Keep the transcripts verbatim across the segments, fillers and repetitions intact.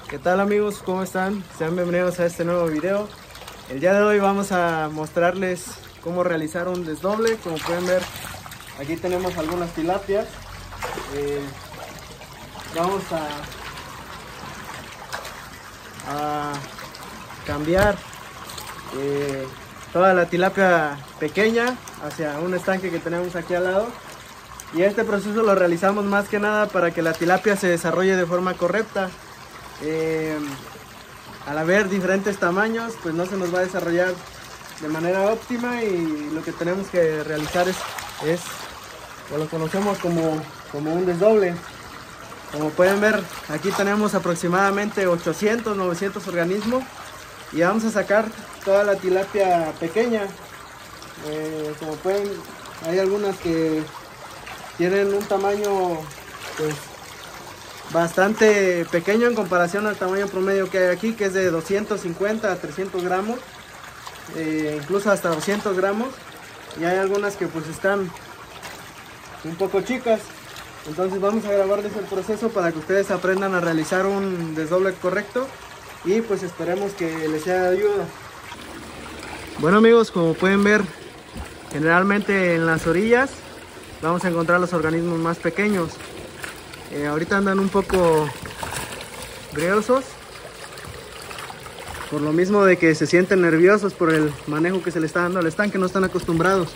¿Qué tal amigos? ¿Cómo están? Sean bienvenidos a este nuevo video. El día de hoy vamos a mostrarles cómo realizar un desdoble. Como pueden ver, aquí tenemos algunas tilapias. Eh, vamos a, a cambiar eh, toda la tilapia pequeña hacia un estanque que tenemos aquí al lado. Y este proceso lo realizamos más que nada para que la tilapia se desarrolle de forma correcta. Eh, al haber diferentes tamaños, pues no se nos va a desarrollar de manera óptima, y lo que tenemos que realizar es, es o lo conocemos como, como un desdoble. Como pueden ver, aquí tenemos aproximadamente ochocientos, novecientos organismos, y vamos a sacar toda la tilapia pequeña. Eh, como pueden, hay algunas que tienen un tamaño pues bastante pequeño en comparación al tamaño promedio que hay aquí, que es de doscientos cincuenta a trescientos gramos, eh, incluso hasta doscientos gramos, y hay algunas que pues están un poco chicas. Entonces vamos a grabarles el proceso para que ustedes aprendan a realizar un desdoble correcto, y pues esperemos que les sea de ayuda. Bueno amigos, como pueden ver, generalmente en las orillas vamos a encontrar los organismos más pequeños. Eh, ahorita andan un poco briosos, por lo mismo de que se sienten nerviosos por el manejo que se le está dando al estanque, no están acostumbrados.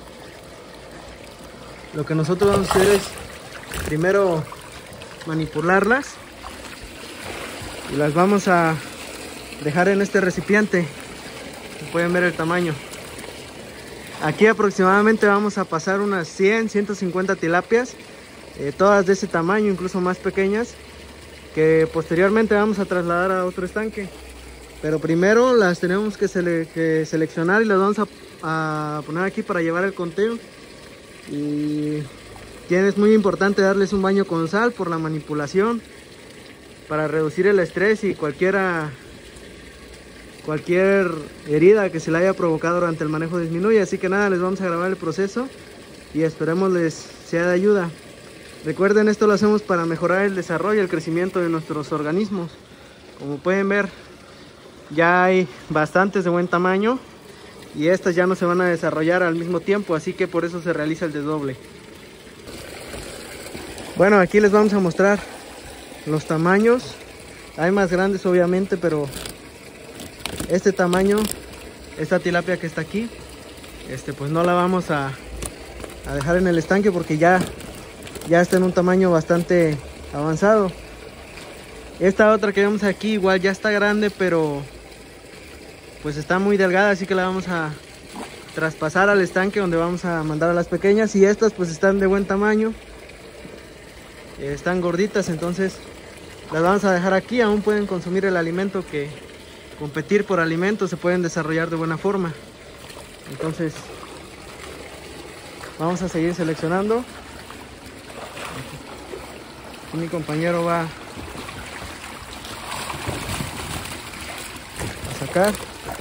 Lo que nosotros vamos a hacer es primero manipularlas, y las vamos a dejar en este recipiente. Pueden ver el tamaño. Aquí aproximadamente vamos a pasar unas cien, ciento cincuenta tilapias, eh, todas de ese tamaño, incluso más pequeñas, que posteriormente vamos a trasladar a otro estanque. Pero primero las tenemos que, sele que seleccionar y las vamos a, a poner aquí para llevar el conteo. Y es muy importante darles un baño con sal por la manipulación, para reducir el estrés y cualquiera cualquier herida que se le haya provocado durante el manejo disminuye. Así que nada, les vamos a grabar el proceso y esperemos les sea de ayuda. Recuerden, esto lo hacemos para mejorar el desarrollo y el crecimiento de nuestros organismos. Como pueden ver, ya hay bastantes de buen tamaño, y estas ya no se van a desarrollar al mismo tiempo, así que por eso se realiza el desdoble. Bueno, aquí les vamos a mostrar los tamaños. Hay más grandes obviamente, pero este tamaño, esta tilapia que está aquí, este pues no la vamos a, a dejar en el estanque porque ya, ya está en un tamaño bastante avanzado. Esta otra que vemos aquí igual ya está grande, pero pues está muy delgada, así que la vamos a traspasar al estanque donde vamos a mandar a las pequeñas. Y estas pues están de buen tamaño, eh, están gorditas, entonces las vamos a dejar aquí. Aún pueden consumir el alimento, que competir por alimento, se pueden desarrollar de buena forma. Entonces vamos a seguir seleccionando. Aquí mi compañero va a sacar.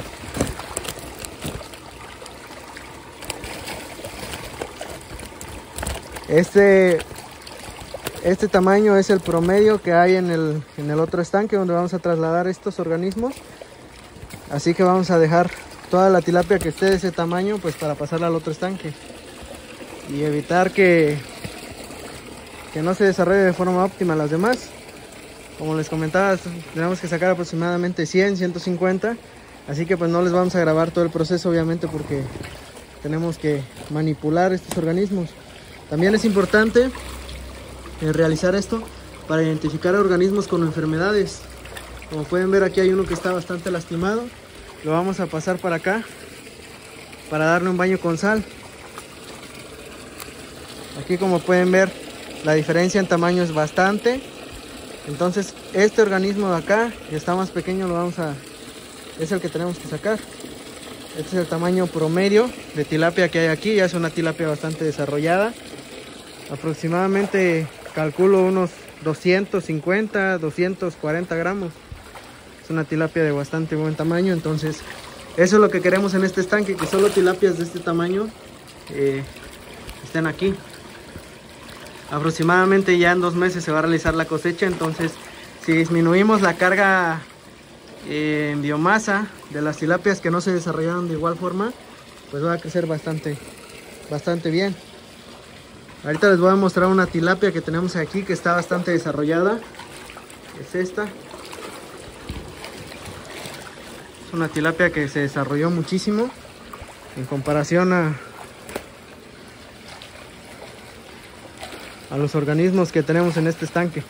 Este, este tamaño es el promedio que hay en el, en el otro estanque donde vamos a trasladar estos organismos. Así que vamos a dejar toda la tilapia que esté de ese tamaño, pues para pasarla al otro estanque y evitar que, que no se desarrolle de forma óptima las demás. Como les comentaba, tenemos que sacar aproximadamente cien, ciento cincuenta. Así que pues no les vamos a grabar todo el proceso obviamente, porque tenemos que manipular estos organismos. También es importante eh, realizar esto para identificar organismos con enfermedades. Como pueden ver, aquí hay uno que está bastante lastimado. Lo vamos a pasar para acá para darle un baño con sal. Aquí, como pueden ver, la diferencia en tamaño es bastante. Entonces este organismo de acá, que está más pequeño, lo vamos a es el que tenemos que sacar. Este es el tamaño promedio de tilapia que hay aquí. Ya es una tilapia bastante desarrollada, aproximadamente calculo unos doscientos cincuenta, doscientos cuarenta gramos. Es una tilapia de bastante buen tamaño. Entonces eso es lo que queremos en este estanque, que solo tilapias de este tamaño eh, estén aquí. Aproximadamente ya en dos meses se va a realizar la cosecha, entonces si disminuimos la carga eh, en biomasa de las tilapias que no se desarrollaron de igual forma, pues va a crecer bastante, bastante bien. Ahorita les voy a mostrar una tilapia que tenemos aquí que está bastante desarrollada. Es esta. Es una tilapia que se desarrolló muchísimo en comparación a, a los organismos que tenemos en este estanque.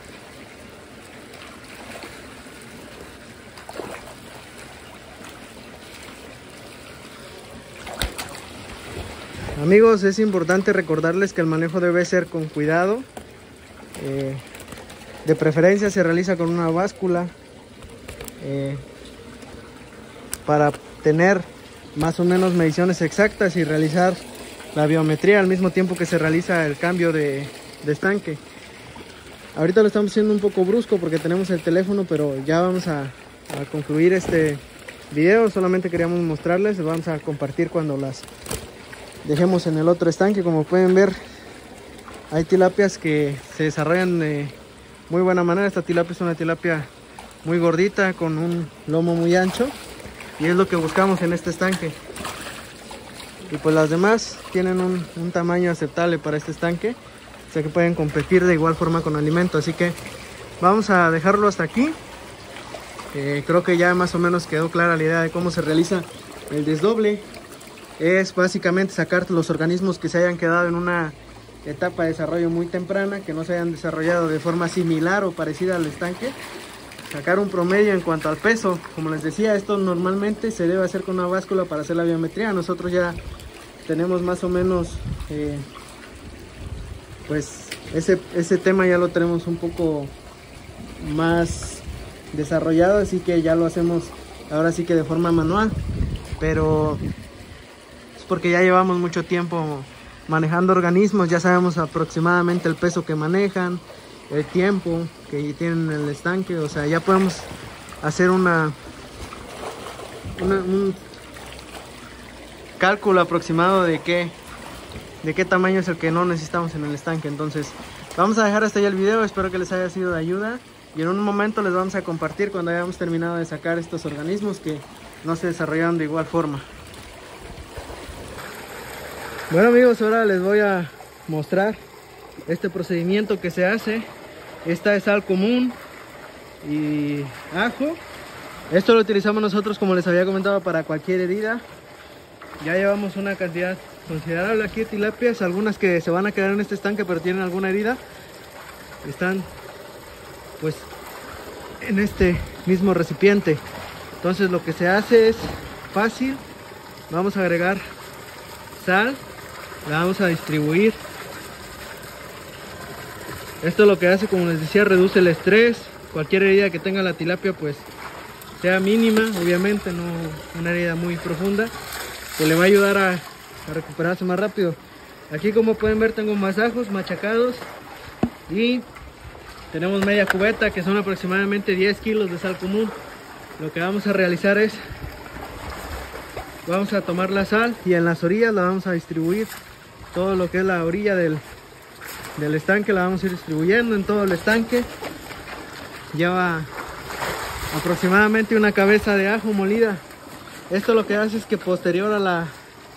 Amigos, es importante recordarles que el manejo debe ser con cuidado. Eh, de preferencia se realiza con una báscula eh, para tener más o menos mediciones exactas y realizar la biometría al mismo tiempo que se realiza el cambio de, de estanque. Ahorita lo estamos haciendo un poco brusco porque tenemos el teléfono, pero ya vamos a, a concluir este video. Solamente queríamos mostrarles, vamos a compartir cuando las dejemos en el otro estanque. Como pueden ver, hay tilapias que se desarrollan de muy buena manera. Esta tilapia es una tilapia muy gordita con un lomo muy ancho y es lo que buscamos en este estanque. Y pues las demás tienen un, un tamaño aceptable para este estanque, o sea que pueden competir de igual forma con alimento. Así que vamos a dejarlo hasta aquí. Eh, creo que ya más o menos quedó clara la idea de cómo se realiza el desdoble. Es básicamente sacar los organismos que se hayan quedado en una etapa de desarrollo muy temprana, que no se hayan desarrollado de forma similar o parecida al estanque, sacar un promedio en cuanto al peso. Como les decía, esto normalmente se debe hacer con una báscula para hacer la biometría. Nosotros ya tenemos más o menos eh, pues ese, ese tema ya lo tenemos un poco más desarrollado, así que ya lo hacemos ahora sí que de forma manual, pero porque ya llevamos mucho tiempo manejando organismos, ya sabemos aproximadamente el peso que manejan, el tiempo que tienen en el estanque, o sea, ya podemos hacer una, una un cálculo aproximado de qué, de qué tamaño es el que no necesitamos en el estanque. Entonces vamos a dejar hasta ahí el video, espero que les haya sido de ayuda y en un momento les vamos a compartir cuando hayamos terminado de sacar estos organismos que no se desarrollaron de igual forma. Bueno amigos, ahora les voy a mostrar este procedimiento que se hace. Esta es sal común y ajo. Esto lo utilizamos nosotros, como les había comentado, para cualquier herida. Ya llevamos una cantidad considerable aquí de tilapias, algunas que se van a quedar en este estanque pero tienen alguna herida. Están pues en este mismo recipiente. Entonces lo que se hace es fácil. Vamos a agregar sal. La vamos a distribuir. Esto lo que hace, como les decía, reduce el estrés. Cualquier herida que tenga la tilapia pues sea mínima, obviamente no una herida muy profunda, que le va a ayudar a, a recuperarse más rápido. Aquí, como pueden ver, tengo más ajos machacados y tenemos media cubeta, que son aproximadamente diez kilos de sal común. Lo que vamos a realizar es, vamos a tomar la sal y en las orillas la vamos a distribuir. Todo lo que es la orilla del, del estanque la vamos a ir distribuyendo en todo el estanque. Lleva aproximadamente una cabeza de ajo molida. Esto lo que hace es que posterior a la,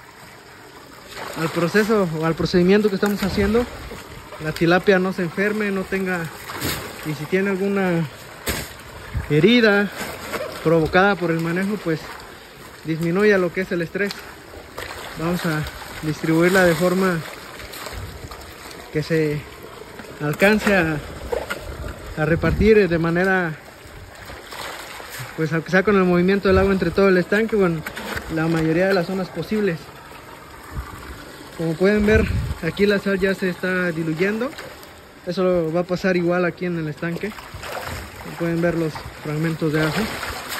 al proceso o al procedimiento que estamos haciendo, la tilapia no se enferme, no tenga, y si tiene alguna herida provocada por el manejo, pues disminuya lo que es el estrés. Vamos a distribuirla de forma que se alcance a, a repartir de manera, pues aunque sea con el movimiento del agua entre todo el estanque, bueno, la mayoría de las zonas posibles. Como pueden ver, aquí la sal ya se está diluyendo. Eso va a pasar igual aquí en el estanque. Como pueden ver los fragmentos de ajo.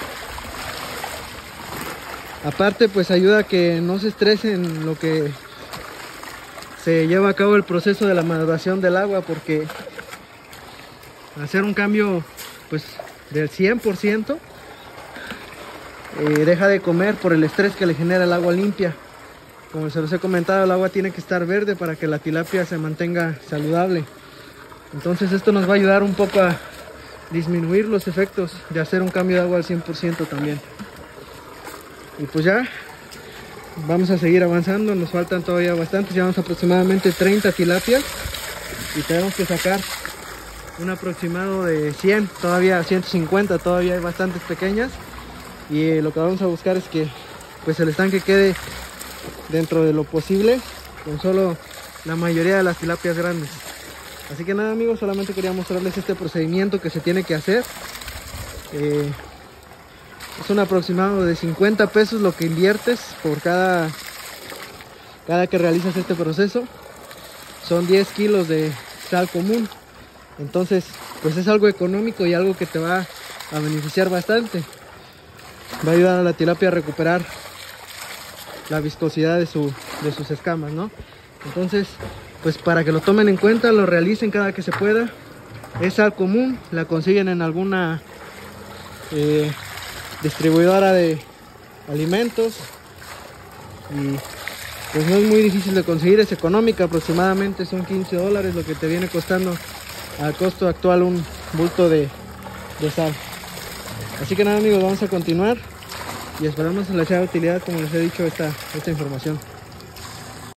Aparte, pues ayuda a que no se estresen lo que se lleva a cabo el proceso de la maduración del agua, porque hacer un cambio pues del cien por ciento eh, deja de comer por el estrés que le genera el agua limpia. Como se los he comentado, el agua tiene que estar verde para que la tilapia se mantenga saludable. Entonces esto nos va a ayudar un poco a disminuir los efectos de hacer un cambio de agua al cien por ciento también. Y pues ya vamos a seguir avanzando, nos faltan todavía bastantes, llevamos aproximadamente treinta tilapias y tenemos que sacar un aproximado de cien, todavía ciento cincuenta, todavía hay bastantes pequeñas, y lo que vamos a buscar es que pues el estanque quede dentro de lo posible con solo la mayoría de las tilapias grandes. Así que nada, amigos, solamente quería mostrarles este procedimiento que se tiene que hacer. Eh, es un aproximado de cincuenta pesos lo que inviertes por cada, cada que realizas este proceso. Son diez kilos de sal común. Entonces, pues es algo económico y algo que te va a beneficiar bastante. Va a ayudar a la tilapia a recuperar la viscosidad de, su, de sus escamas, ¿no? Entonces, pues para que lo tomen en cuenta, lo realicen cada que se pueda. Es sal común, la consiguen en alguna eh, distribuidora de alimentos y pues no es muy difícil de conseguir, es económica, aproximadamente son quince dólares lo que te viene costando al costo actual un bulto de, de sal. Así que nada, amigos, vamos a continuar y esperamos les sea de utilidad, como les he dicho, esta, esta información.